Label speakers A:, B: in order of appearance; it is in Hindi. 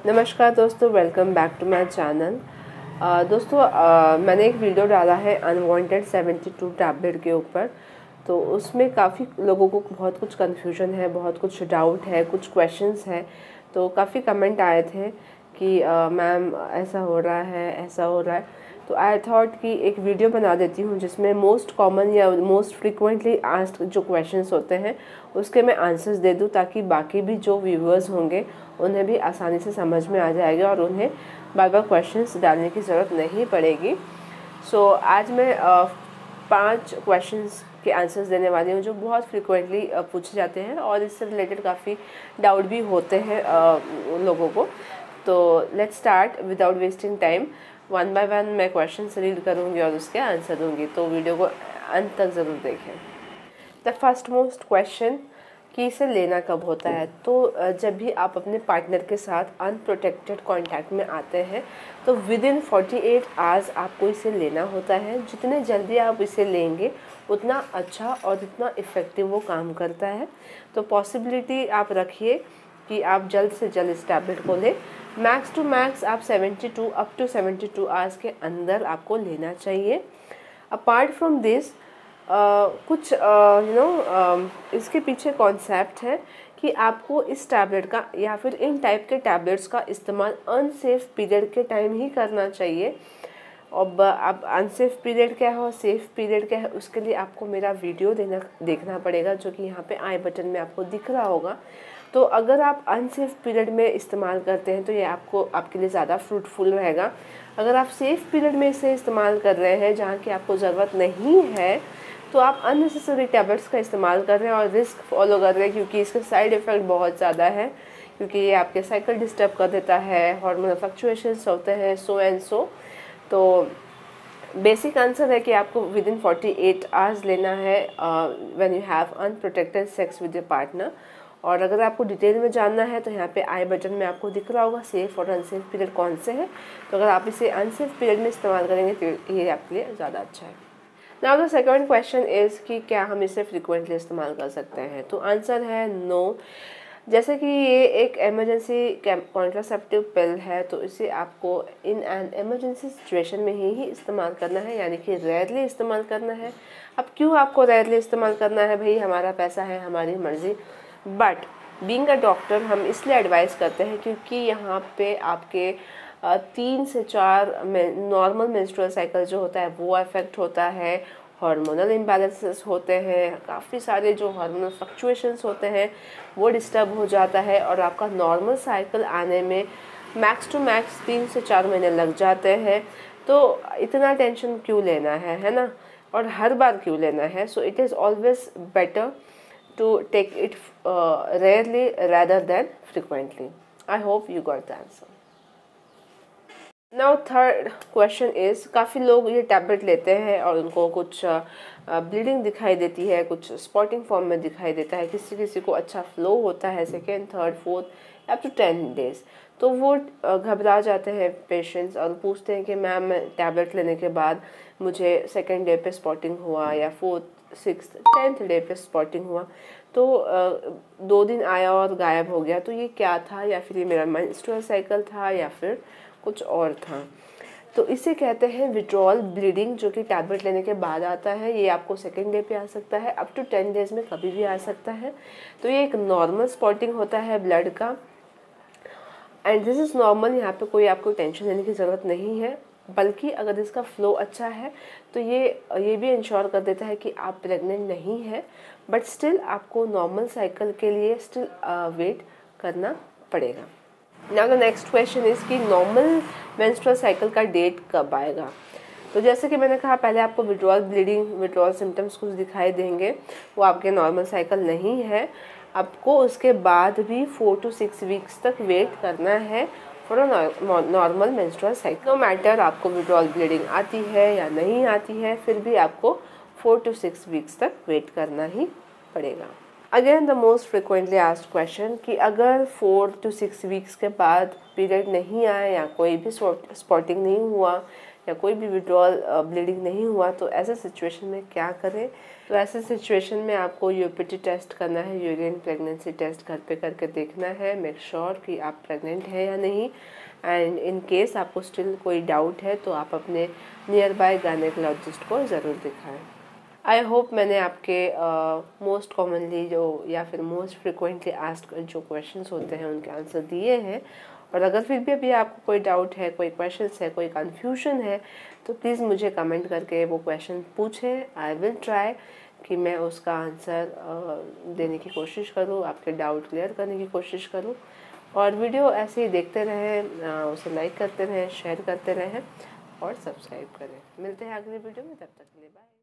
A: नमस्कार दोस्तों, welcome back to my channel. दोस्तों मैंने एक वीडियो डाला है अनवांटेड 72 टैबलेट के ऊपर। तो उसमें काफ़ी लोगों को बहुत कुछ कन्फ्यूजन है, बहुत कुछ डाउट है, कुछ क्वेश्चंस है। तो काफ़ी कमेंट आए थे कि मैम ऐसा हो रहा है, ऐसा हो रहा है। तो आई थॉट कि एक वीडियो बना देती हूँ जिसमें मोस्ट कॉमन या मोस्ट फ्रिक्वेंटली आस्क्ड जो क्वेश्चंस होते हैं उसके मैं आंसर्स दे दूँ, ताकि बाकी भी जो व्यूअर्स होंगे उन्हें भी आसानी से समझ में आ जाएगा और उन्हें बार बार क्वेश्चंस डालने की ज़रूरत नहीं पड़ेगी। सो आज मैं 5 क्वेश्चंस के आंसर्स देने वाली हूँ जो बहुत फ्रिक्वेंटली पूछे जाते हैं और इससे रिलेटेड काफ़ी डाउट भी होते हैं उन लोगों को। तो let's start without wasting time. One by one मैं क्वेश्चंस रीड करूँगी और उसके आंसर दूँगी, तो वीडियो को अंत तक ज़रूर देखें। द फर्स्ट मोस्ट क्वेश्चन कि इसे लेना कब होता है। तो जब भी आप अपने पार्टनर के साथ अनप्रोटेक्टेड कांटेक्ट में आते हैं तो विद इन 48 आवर्स आपको इसे लेना होता है। जितने जल्दी आप इसे लेंगे उतना अच्छा और उतना इफ़ेक्टिव वो काम करता है। तो पॉसिबिलिटी आप रखिए कि आप जल्द से जल्द इस टैबलेट को लें। मैक्स टू मैक्स आप 72 अप टू 72 आवर्स के अंदर आपको लेना चाहिए। अपार्ट फ्रॉम दिस कुछ इसके पीछे कॉन्सेप्ट है कि आपको इस टैबलेट का या फिर इन टाइप के टैबलेट्स का इस्तेमाल अनसेफ पीरियड के टाइम ही करना चाहिए। अब अनसेफ पीरियड क्या है और सेफ पीरियड क्या है, उसके लिए आपको मेरा वीडियो देखना पड़ेगा, जो कि यहाँ पे आई बटन में आपको दिख रहा होगा। तो अगर आप अनसेफ पीरियड में इस्तेमाल करते हैं तो ये आपके लिए ज़्यादा फ्रूटफुल रहेगा। अगर आप सेफ पीरियड में इसे इस्तेमाल कर रहे हैं जहाँ की आपको ज़रूरत नहीं है तो आप अननेसेसरी टैबलेट्स का इस्तेमाल कर रहे हैं और रिस्क फॉलो कर रहे हैं, क्योंकि इसके साइड इफ़ेक्ट बहुत ज़्यादा है। क्योंकि ये आपके साइकिल डिस्टर्ब कर देता है, हार्मोनल फ्लक्चुएशंस होते हैं, सो एंड सो। तो बेसिक आंसर है कि आपको विद इन 48 आवर्स लेना है when you have unprotected sex with your partner. और अगर आपको डिटेल में जानना है तो यहाँ पे आई बटन में आपको दिख रहा होगा सेफ और अनसेफ पीरियड कौन से हैं। तो अगर आप इसे अनसेफ पीरियड में इस्तेमाल करेंगे तो ये आपके लिए ज़्यादा अच्छा है। Now the second question is कि क्या हम इसे फ्रिक्वेंटली इस्तेमाल कर सकते हैं। तो आंसर है नो। जैसे कि ये एक इमरजेंसी कॉन्ट्रासेप्टिव पिल है, तो इसे आपको इन एन इमरजेंसी सिचुएशन में ही इस्तेमाल करना है, यानी कि रेयरली इस्तेमाल करना है। अब क्यों आपको रेयरली इस्तेमाल करना है? भाई हमारा पैसा है, हमारी मर्जी। बट बीइंग अ डॉक्टर हम इसलिए एडवाइस करते हैं क्योंकि यहाँ पे आपके 3 से 4 नॉर्मल मेंस्ट्रुअल साइकिल जो होता है वो अफेक्ट होता है, हार्मोनल इम्बैलेंसेस होते हैं, काफ़ी सारे जो हार्मोनल फ्लक्चुएशंस होते हैं वो डिस्टर्ब हो जाता है और आपका नॉर्मल साइकिल आने में मैक्स टू मैक्स 3 से 4 महीने लग जाते हैं। तो इतना टेंशन क्यों लेना है ना, और हर बार क्यों लेना है? So it is always better to take it rarely rather than frequently. I hope you got the answer. Now third question is, काफ़ी लोग ये टैबलेट लेते हैं और उनको कुछ ब्लीडिंग दिखाई देती है, कुछ स्पॉटिंग फॉर्म में दिखाई देता है, किसी किसी को अच्छा फ्लो होता है second, third, fourth up to 10 days. तो वो घबरा जाते हैं पेशेंट्स और पूछते हैं कि मैम टैबलेट लेने के बाद मुझे सेकेंड डे पे स्पॉटिंग हुआ या फोर्थ, सिक्स्थ, 10th डे पे स्पॉटिंग हुआ, तो 2 दिन आया और गायब हो गया, तो ये क्या था? या फिर ये मेरा मेंस्ट्रुअल साइकिल था या फिर कुछ और था? तो इसे कहते हैं विड्रॉल ब्लीडिंग, जो कि टैबलेट लेने के बाद आता है। ये आपको सेकेंड डे पे आ सकता है, अप टू 10 डेज में कभी भी आ सकता है। तो ये एक नॉर्मल स्पॉटिंग होता है ब्लड का, एंड दिस इज़ नॉर्मल। यहाँ पे कोई आपको टेंशन लेने की ज़रूरत नहीं है, बल्कि अगर इसका फ्लो अच्छा है तो ये भी इंश्योर कर देता है कि आप प्रेग्नेंट नहीं है, बट स्टिल आपको नॉर्मल साइकिल के लिए स्टिल वेट करना पड़ेगा। Now the next question is कि नॉर्मल मेंस्ट्रुअल साइकिल का डेट कब आएगा। तो जैसे कि मैंने कहा पहले, आपको विड्रॉल ब्लीडिंग, विड्रॉल सिम्टम्स कुछ दिखाई देंगे, वो आपके नॉर्मल साइकिल नहीं है। आपको उसके बाद भी 4 to 6 वीक्स तक वेट करना है for a normal menstrual cycle. No matter आपको विड्रॉल ब्लीडिंग आती है या नहीं आती है, फिर भी आपको 4 to 6 वीक्स तक वेट करना ही पड़ेगा। Again the most frequently asked question कि अगर 4 to 6 वीक्स के बाद पीरियड नहीं आया या कोई भी स्पॉटिंग नहीं हुआ या कोई भी विड्रॉल ब्लीडिंग नहीं हुआ तो ऐसे सिचुएशन में क्या करें। तो ऐसे सिचुएशन में आपको यूपीटी टेस्ट करना है, यूरिन प्रेगनेंसी टेस्ट घर पे करके देखना है, मेक श्योर कि आप प्रेग्नेंट है या नहीं। एंड इन केस आपको स्टिल कोई डाउट है तो आप अपने नियर बाय गायनेकोलॉजिस्ट को ज़रूर दिखाएं। आई होप मैंने आपके मोस्ट कॉमनली जो या फिर मोस्ट फ्रिक्वेंटली आस्क्ड जो क्वेश्चंस होते हैं उनके आंसर दिए हैं। और अगर फिर भी अभी आपको कोई डाउट है, कोई क्वेश्चंस है, कोई कन्फ्यूजन है तो प्लीज़ मुझे कमेंट करके वो क्वेश्चन पूछें। आई विल ट्राई कि मैं उसका आंसर देने की कोशिश करूँ, आपके डाउट क्लियर करने की कोशिश करूँ। और वीडियो ऐसे ही देखते रहें, उसे लाइक करते रहें, शेयर करते रहें और सब्सक्राइब करें। मिलते हैं अगले वीडियो में, तब तक के लिए बाय।